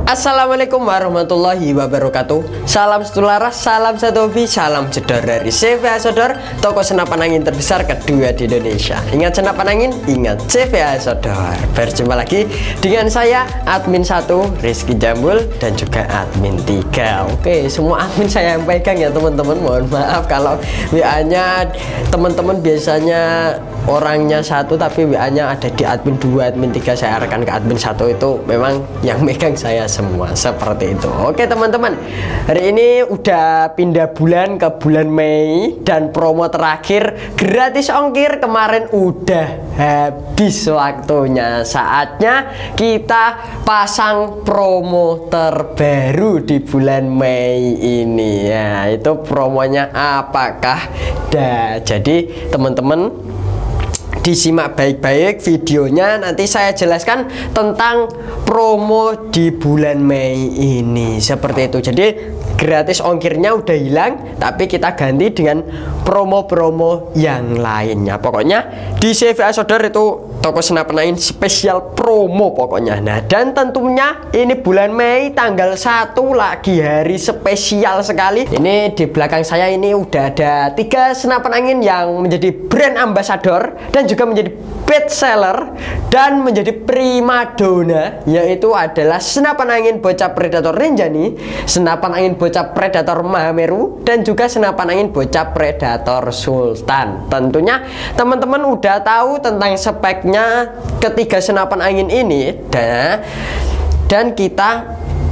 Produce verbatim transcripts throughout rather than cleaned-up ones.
Assalamualaikum warahmatullahi wabarakatuh. Salam satu laras, salam satu hobi, salam jedor dari C V A Sodor, toko senapan angin terbesar kedua di Indonesia. Ingat senapan angin, ingat C V A Sodor. Berjumpa lagi dengan saya, admin satu Rizky Jambul, dan juga admin tiga. Oke, semua admin saya yang pegang ya teman-teman. Mohon maaf kalau W A-nya teman-teman biasanya orangnya satu tapi W A-nya ada di admin dua, admin tiga. Saya arahkan ke admin satu, itu memang yang megang saya semua, seperti itu. Oke teman-teman, hari ini udah pindah bulan ke bulan Mei, dan promo terakhir gratis ongkir kemarin udah habis waktunya. Saatnya kita pasang promo terbaru di bulan Mei ini ya. Itu promonya apakah? Dah, jadi teman-teman disimak baik-baik videonya, nanti saya jelaskan tentang promo di bulan Mei ini, seperti itu. Jadi gratis ongkirnya udah hilang, tapi kita ganti dengan promo-promo yang lainnya. Pokoknya di C V A Sodor itu toko senapan angin spesial promo pokoknya. Nah, dan tentunya ini bulan Mei tanggal satu lagi hari spesial sekali. Ini di belakang saya ini udah ada tiga senapan angin yang menjadi brand ambassador dan juga menjadi best seller dan menjadi primadona, yaitu adalah senapan angin bocah predator Rinjani, senapan angin bocah predator Mahameru, dan juga senapan angin bocah predator Sultan. Tentunya teman-teman udah tahu tentang speknya ketiga senapan angin ini, dan dan kita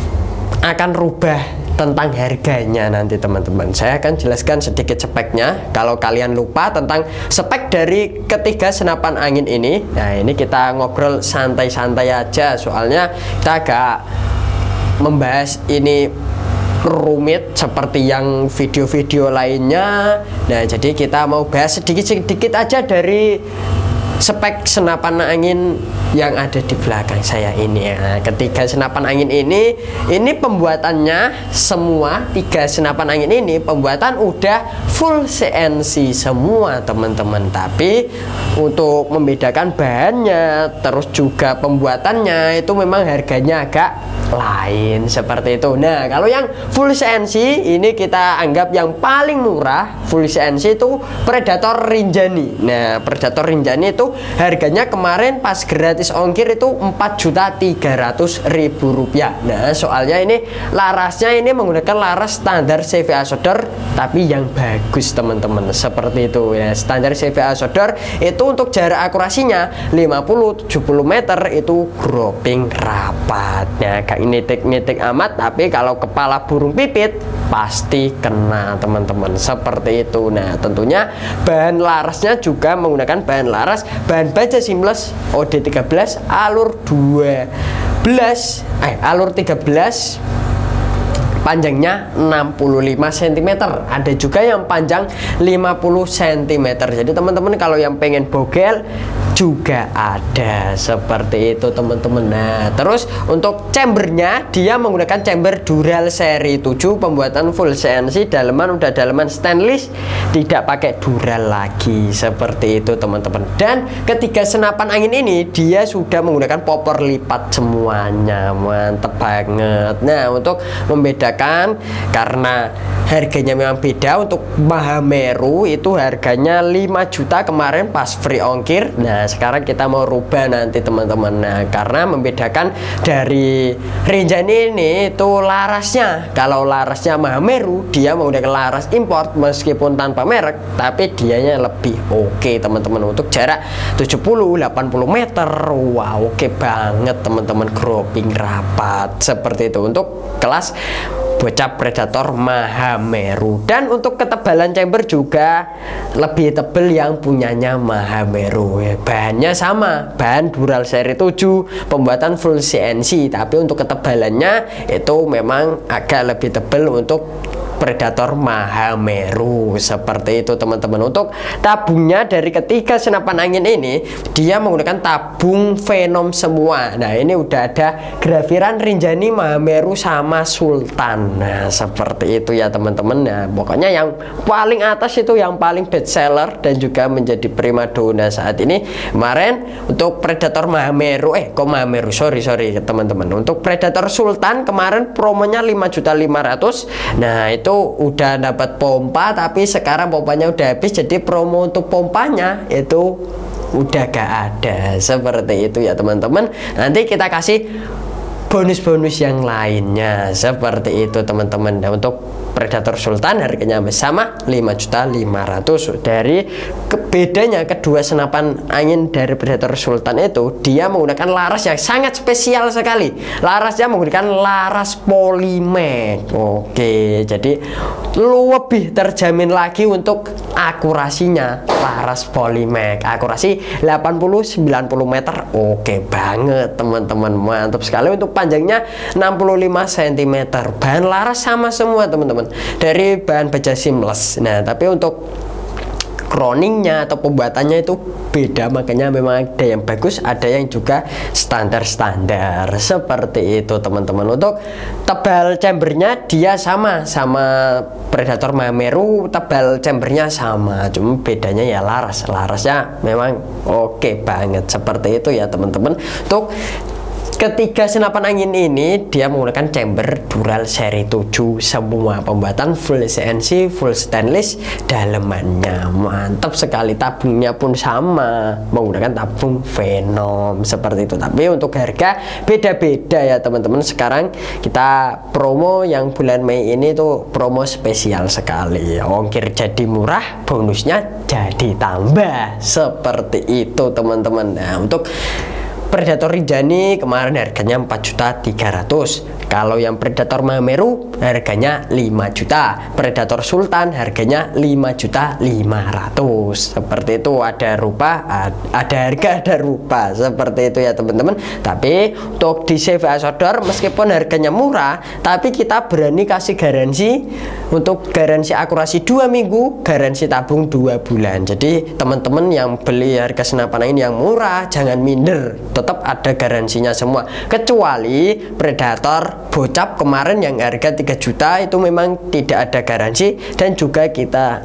akan rubah tentang harganya nanti teman-teman. Saya akan jelaskan sedikit speknya kalau kalian lupa tentang spek dari ketiga senapan angin ini. Nah, ini kita ngobrol santai-santai aja, soalnya kita agak membahas ini rumit seperti yang video-video lainnya. Nah, jadi kita mau bahas sedikit-sedikit aja dari spek senapan angin yang ada di belakang saya ini ya. Ketiga senapan angin ini, ini pembuatannya semua tiga senapan angin ini pembuatan udah full C N C semua teman-teman. Tapi untuk membedakan bahannya, terus juga pembuatannya itu memang harganya agak lain seperti itu. Nah, kalau yang full C N C ini kita anggap yang paling murah full C N C itu Predator Rinjani. Nah, Predator Rinjani itu harganya kemarin pas gratis ongkir itu empat juta tiga ratus ribu rupiah. Nah, soalnya ini larasnya ini menggunakan laras standar C V A Sodor tapi yang bagus teman-teman, seperti itu ya. Standar C V A Sodor itu untuk jarak akurasinya lima puluh tujuh puluh meter itu grouping rapat ya, kayak nitik-nitik amat, tapi kalau kepala burung pipit pasti kena teman-teman, seperti itu. Nah, tentunya bahan larasnya juga menggunakan bahan laras bahan baja seamless O D tiga belas alur dua belas eh alur tiga belas, panjangnya enam puluh lima sentimeter, ada juga yang panjang lima puluh sentimeter. Jadi teman-teman kalau yang pengen bogel juga ada, seperti itu teman-teman. Nah, terus untuk chambernya dia menggunakan chamber Dural seri tujuh, pembuatan full C N C, daleman udah daleman stainless, tidak pakai dural lagi, seperti itu teman-teman. Dan ketiga senapan angin ini dia sudah menggunakan popor lipat semuanya, mantep banget. Nah, untuk membedakan karena harganya memang beda, untuk Mahameru itu harganya lima juta kemarin pas free ongkir. Nah, sekarang kita mau rubah nanti teman-teman. Nah, karena membedakan dari Rinjani ini itu larasnya. Kalau larasnya Mahameru dia menggunakan laras import meskipun tanpa merek, tapi dianya lebih oke teman-teman. Untuk jarak tujuh puluh delapan puluh meter, wow, oke banget teman-teman, grouping rapat, seperti itu untuk kelas bocah predator Mahameru. Dan untuk ketebalan chamber juga lebih tebal yang punyanya Mahameru ya. Bahannya sama, bahan Dural seri tujuh, pembuatan full C N C, tapi untuk ketebalannya itu memang agak lebih tebal untuk Predator Mahameru. Seperti itu teman-teman. Untuk tabungnya dari ketiga senapan angin ini dia menggunakan tabung Venom semua. Nah ini udah ada grafiran Rinjani, Mahameru sama Sultan. Nah seperti itu ya teman-teman. Nah pokoknya yang paling atas itu yang paling best seller dan juga menjadi primadona saat ini. Kemarin untuk Predator Mahameru eh kok Mahameru sorry sorry teman-teman, untuk Predator Sultan kemarin promonya lima juta lima ratus ribu. Nah itu udah dapat pompa, tapi sekarang pompanya udah habis, jadi promo untuk pompanya itu udah gak ada. Seperti itu ya teman-teman. Nanti kita kasih bonus-bonus yang lainnya seperti itu teman-teman. Nah, untuk Predator Sultan harganya sama lima juta lima ratus ribu. Dari bedanya kedua senapan angin dari Predator Sultan itu dia menggunakan laras yang sangat spesial sekali. Larasnya menggunakan laras Polymac. Oke, jadi lebih terjamin lagi untuk akurasinya. Laras Polymac akurasi delapan puluh sampai sembilan puluh meter. Oke banget teman-teman, mantap sekali. Untuk panjangnya enam puluh lima sentimeter. Bahan laras sama semua teman-teman, dari bahan baja seamless. Nah tapi untuk croningnya atau pembuatannya itu beda, makanya memang ada yang bagus, ada yang juga standar-standar seperti itu teman-teman. Untuk tebal chambernya dia sama sama Predator Mahameru, tebal chambernya sama, cuma bedanya ya laras. Larasnya memang oke banget seperti itu ya teman-teman. Untuk ketiga senapan angin ini dia menggunakan chamber Dural seri tujuh semua, pembuatan full C N C, full stainless dalemannya. Mantap sekali. Tabungnya pun sama, menggunakan tabung Venom seperti itu. Tapi untuk harga beda-beda ya teman-teman. Sekarang kita promo yang bulan Mei ini tuh promo spesial sekali. Ongkir jadi murah, bonusnya jadi tambah. Seperti itu teman-teman. Nah untuk Predator Rinjani kemarin harganya empat juta tiga ratus ribu. Kalau yang Predator Mahameru harganya lima juta. Predator Sultan harganya lima juta lima ratus ribu. Seperti itu, ada rupa, ada harga, ada rupa. Seperti itu ya teman-teman. Tapi untuk di C V A Sodor meskipun harganya murah, tapi kita berani kasih garansi. Untuk garansi akurasi dua minggu, garansi tabung dua bulan. Jadi teman-teman yang beli harga senapan angin yang murah jangan minder, tetap ada garansinya semua. Kecuali Predator Bocap kemarin yang harga tiga juta itu memang tidak ada garansi, dan juga kita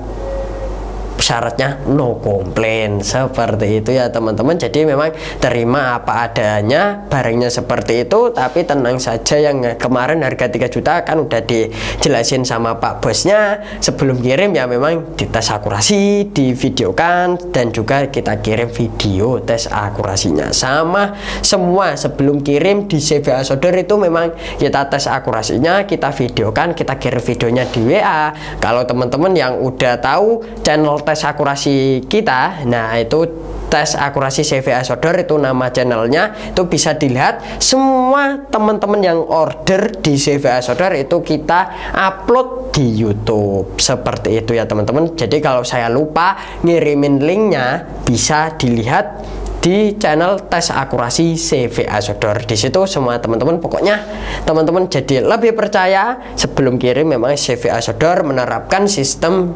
syaratnya no komplain. Seperti itu ya teman-teman. Jadi memang terima apa adanya, barangnya seperti itu. Tapi tenang saja, yang kemarin harga tiga juta kan udah dijelasin sama Pak Bosnya sebelum kirim ya, memang dites akurasi, divideokan, dan juga kita kirim video tes akurasinya sama semua. Sebelum kirim di C V A Sodor itu memang kita tes akurasinya, kita videokan, kita kirim videonya di W A. Kalau teman-teman yang udah tahu channel tes akurasi kita, nah itu tes akurasi C V A Sodor itu nama channelnya, itu bisa dilihat semua teman-teman yang order di C V A Sodor itu kita upload di YouTube. Seperti itu ya teman-teman. Jadi kalau saya lupa ngirimin linknya, bisa dilihat di channel tes akurasi C V A Sodor. Di situ semua teman-teman, pokoknya teman-teman jadi lebih percaya sebelum kirim. Memang C V A Sodor menerapkan sistem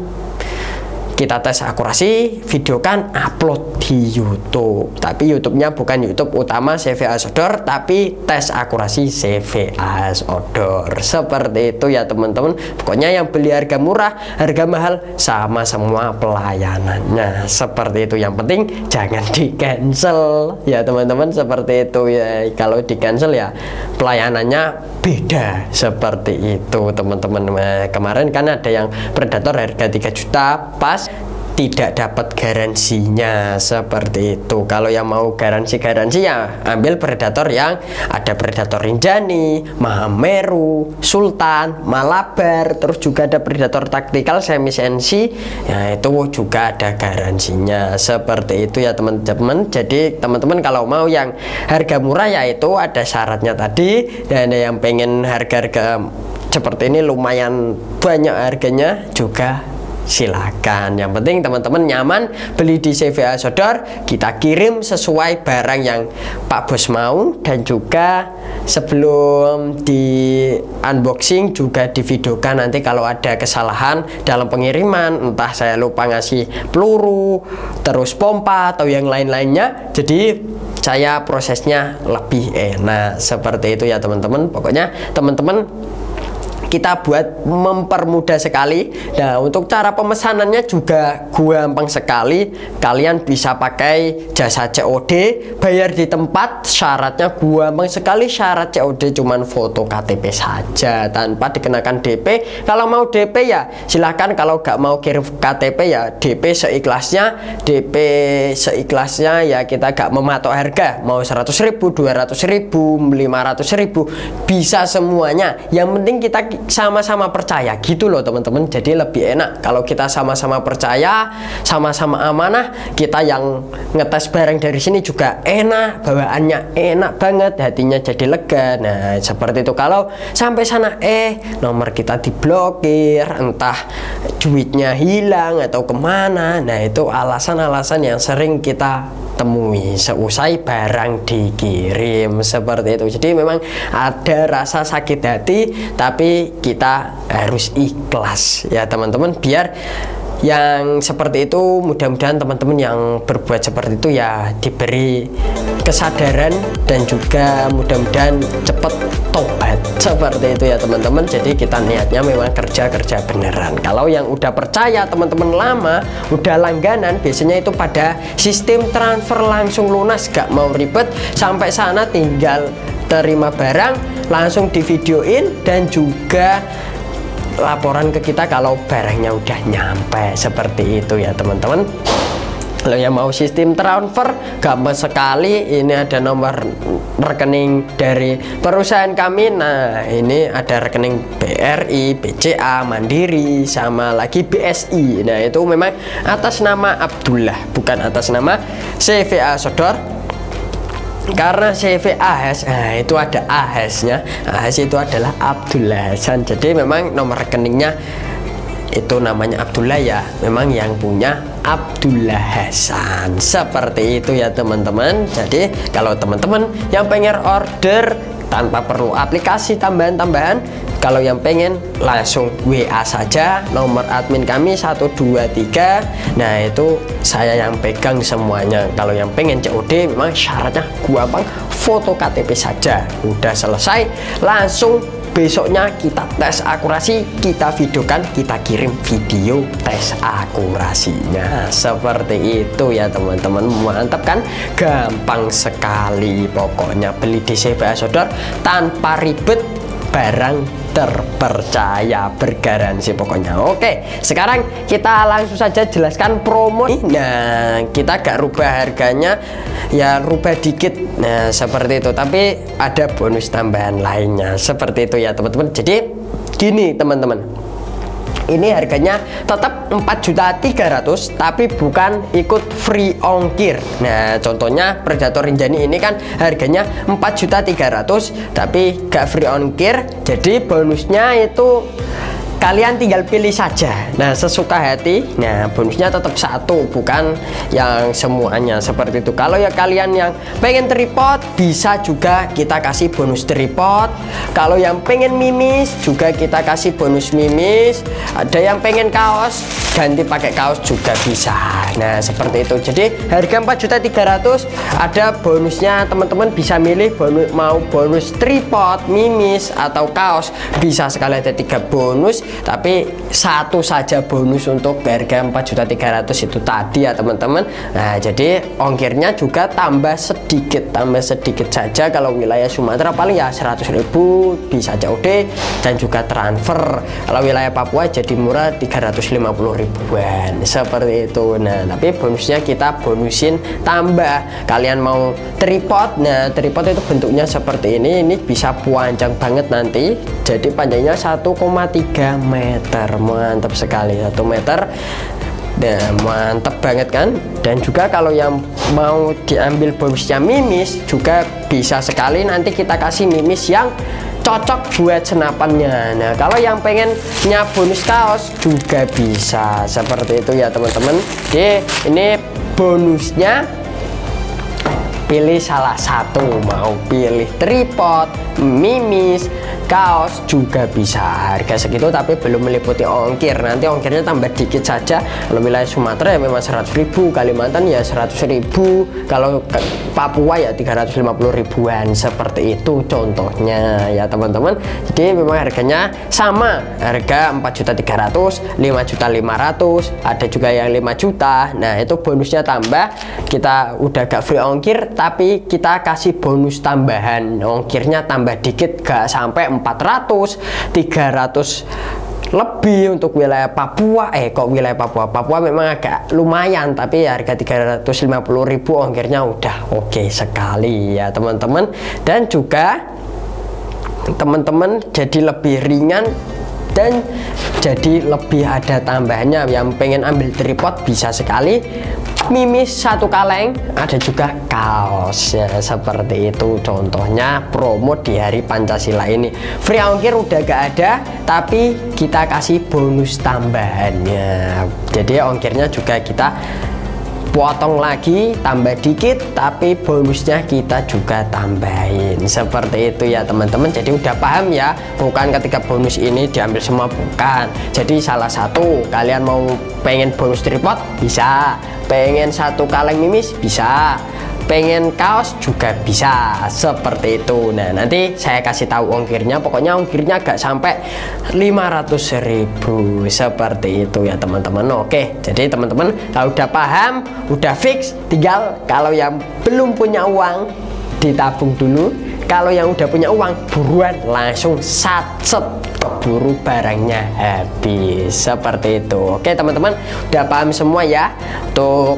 kita tes akurasi, videokan, upload di YouTube. Tapi YouTube-nya bukan YouTube utama C V A Sodor, tapi tes akurasi C V A Sodor. Seperti itu ya teman-teman. Pokoknya yang beli harga murah, harga mahal sama semua pelayanannya. Seperti itu. Yang penting jangan di cancel ya teman-teman. Seperti itu ya. Kalau di cancel ya pelayanannya beda. Seperti itu teman-teman. Kemarin kan ada yang Predator harga tiga juta pas tidak dapat garansinya. Seperti itu. Kalau yang mau garansi-garansi ya ambil Predator yang ada Predator Rinjani, Mahameru, Sultan, Malabar, terus juga ada Predator Tactical semi sensi, ya itu juga ada garansinya. Seperti itu ya teman-teman. Jadi teman-teman kalau mau yang harga murah ya itu ada syaratnya tadi, dan yang pengen harga-harga seperti ini lumayan banyak harganya juga silakan. Yang penting teman-teman nyaman beli di C V A Sodor, kita kirim sesuai barang yang Pak Bos mau. Dan juga sebelum di unboxing juga divideokan nanti kalau ada kesalahan dalam pengiriman, entah saya lupa ngasih peluru, terus pompa atau yang lain-lainnya, jadi saya prosesnya lebih enak seperti itu ya teman-teman. Pokoknya teman-teman kita buat mempermudah sekali. Nah, untuk cara pemesanannya juga gampang sekali. Kalian bisa pakai jasa C O D, bayar di tempat. Syaratnya gampang sekali. Syarat C O D cuman foto K T P saja tanpa dikenakan D P. Kalau mau D P ya silahkan, kalau nggak mau kirim K T P ya D P seikhlasnya. D P seikhlasnya ya, kita gak mematok harga, mau seratus ribu, dua ratus ribu, lima ratus ribu, bisa semuanya. Yang penting kita sama-sama percaya gitu loh teman-teman. Jadi lebih enak kalau kita sama-sama percaya, sama-sama amanah. Kita yang ngetes barang dari sini juga enak, bawaannya enak banget, hatinya jadi lega. Nah seperti itu. Kalau sampai sana eh nomor kita diblokir, entah duitnya hilang atau kemana, nah itu alasan-alasan yang sering kita temui seusai barang dikirim seperti itu. Jadi memang ada rasa sakit hati, tapi kita harus ikhlas ya teman-teman, biar yang seperti itu mudah-mudahan teman-teman yang berbuat seperti itu ya diberi kesadaran dan juga mudah-mudahan cepat tobat seperti itu ya teman-teman. Jadi kita niatnya memang kerja-kerja beneran. Kalau yang udah percaya teman-teman lama, udah langganan, biasanya itu pada sistem transfer langsung lunas, gak mau ribet, sampai sana tinggal terima barang langsung divideoin dan juga laporan ke kita kalau barangnya udah nyampe seperti itu ya teman-teman. Kalau yang mau sistem transfer gampang sekali, ini ada nomor rekening dari perusahaan kami. Nah ini ada rekening B R I, B C A, Mandiri, sama lagi B S I. Nah itu memang atas nama Abdullah, bukan atas nama C V A Sodor. Karena C V A H, nah itu ada A H nya, A H itu adalah Abdullah Hasan. Jadi memang nomor rekeningnya itu namanya Abdullah ya, memang yang punya Abdullah Hasan seperti itu ya teman-teman. Jadi kalau teman-teman yang pengen order tanpa perlu aplikasi tambahan-tambahan, kalau yang pengen langsung W A saja nomor admin kami satu dua tiga. Nah itu saya yang pegang semuanya. Kalau yang pengen C O D memang syaratnya gampang, foto K T P saja udah selesai, langsung besoknya kita tes akurasi, kita videokan, kita kirim video tes akurasinya seperti itu ya teman-teman. Mantap kan, gampang sekali pokoknya beli di C V A Sodor tanpa ribet, barang terpercaya, bergaransi pokoknya. Oke, sekarang kita langsung saja jelaskan promo. Nah kita gak rubah harganya ya, rubah dikit, nah seperti itu, tapi ada bonus tambahan lainnya seperti itu ya teman-teman. Jadi gini teman-teman, ini harganya tetap empat juta tiga ratus ribu, tapi bukan ikut free ongkir. Nah contohnya Predator Rinjani ini kan harganya empat juta tiga ratus ribu, tapi gak free ongkir. Jadi bonusnya itu kalian tinggal pilih saja, nah sesuka hati. Nah bonusnya tetap satu, bukan yang semuanya seperti itu. Kalau ya kalian yang pengen tripod, bisa juga kita kasih bonus tripod. Kalau yang pengen mimis juga kita kasih bonus mimis. Ada yang pengen kaos, ganti pakai kaos juga bisa. Nah seperti itu. Jadi harga empat juta tiga ratus ribu, ada bonusnya. Teman-teman bisa milih bonus, mau bonus tripod, mimis atau kaos, bisa sekali ada tiga bonus, tapi satu saja bonus untuk harga empat juta tiga ratus ribu itu tadi ya teman-teman. Nah jadi ongkirnya juga tambah sedikit, tambah sedikit saja. Kalau wilayah Sumatera paling ya seratus ribu, bisa C O D dan juga transfer. Kalau wilayah Papua jadi murah tiga ratus lima puluh ribuan seperti itu. Nah tapi bonusnya kita bonusin tambah. Kalian mau tripod, nah tripod itu bentuknya seperti ini. Ini bisa panjang banget nanti, jadi panjangnya satu koma tiga meter. Mantap sekali, satu meter. Nah mantap banget kan. Dan juga kalau yang mau diambil bonusnya mimis juga bisa sekali, nanti kita kasih mimis yang cocok buat senapannya. Nah, kalau yang pengennya bonus kaos juga bisa seperti itu ya teman-teman. Jadi ini bonusnya pilih salah satu, mau pilih tripod, mimis, kaos juga bisa. Harga segitu tapi belum meliputi ongkir. Nanti ongkirnya tambah dikit saja. Kalau wilayah Sumatera ya memang seratus ribu, Kalimantan ya seratus ribu, kalau Papua ya tiga ratus lima puluh ribuan. Seperti itu contohnya ya teman-teman. Jadi memang harganya sama, harga empat juta tiga ratus ribu, lima juta lima ratus ribu, ada juga yang lima juta. Nah, itu bonusnya tambah. Kita udah gak free ongkir, tapi kita kasih bonus tambahan. Ongkirnya tambah dikit, gak sampai empat ratus, tiga ratus lebih untuk wilayah Papua. Eh kok wilayah Papua Papua memang agak lumayan, tapi harga tiga ratus lima puluh ribu ongkirnya udah oke okay sekali ya teman-teman. Dan juga teman-teman jadi lebih ringan dan jadi lebih ada tambahannya. Yang pengen ambil tripod bisa sekali, mimis satu kaleng, ada juga kaos ya, seperti itu contohnya promo di hari Pancasila ini. Free ongkir udah gak ada, tapi kita kasih bonus tambahannya. Jadi ongkirnya juga kita potong lagi, tambah dikit, tapi bonusnya kita juga tambahin. Seperti itu ya teman-teman. Jadi udah paham ya, bukan ketika bonus ini diambil semua, bukan. Jadi salah satu, kalian mau pengen bonus tripod bisa, pengen satu kaleng mimis bisa, pengen kaos juga bisa, seperti itu. Nah, nanti saya kasih tahu ongkirnya. Pokoknya ongkirnya gak sampai lima ratus ribu, seperti itu ya teman-teman. Oke, jadi teman-teman kalau udah paham, udah fix, tinggal kalau yang belum punya uang ditabung dulu. Kalau yang udah punya uang buruan langsung satset, keburu barangnya habis, seperti itu. Oke teman-teman, udah paham semua ya. Untuk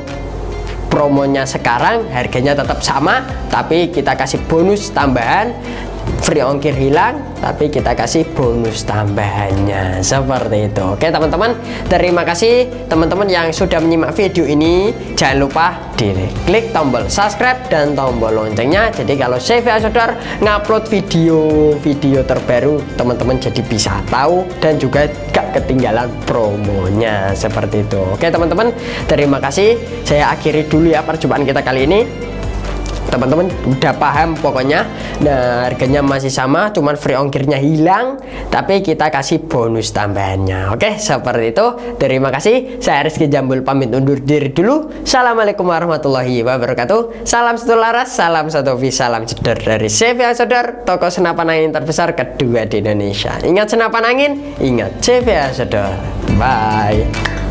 promonya sekarang harganya tetap sama, tapi kita kasih bonus tambahan. Free ongkir hilang, tapi kita kasih bonus tambahannya, seperti itu. Oke teman-teman, terima kasih teman-teman yang sudah menyimak video ini. Jangan lupa di klik tombol subscribe dan tombol loncengnya, jadi kalau C V A Sodor ngupload video-video terbaru, teman-teman jadi bisa tahu dan juga gak ketinggalan promonya, seperti itu. Oke teman-teman, terima kasih. Saya akhiri dulu ya perjumpaan kita kali ini. Teman-teman udah paham pokoknya. Nah, harganya masih sama, cuman free ongkirnya hilang, tapi kita kasih bonus tambahannya. Oke, seperti itu. Terima kasih. Saya Rizky Jambul pamit undur diri dulu. Assalamualaikum warahmatullahi wabarakatuh. Salam satu laras, salam satu hobi, salam jedor dari C V A Sodor, toko senapan angin terbesar kedua di Indonesia. Ingat senapan angin, ingat C V A Sodor. Bye.